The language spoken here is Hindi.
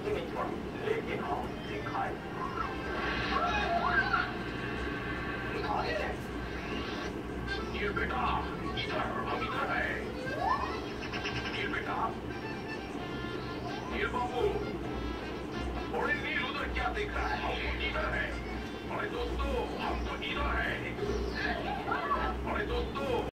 रास्ते में छोड़ा, लेकिन हम दिखाए ये बेटा इधर, हम इधर है। ये बेटा, ये बाबू, बड़े नील उधर क्या देख रहा है? हम तो इधर है। बड़े दोस्तों, हम तो इधर है। बड़े दोस्तों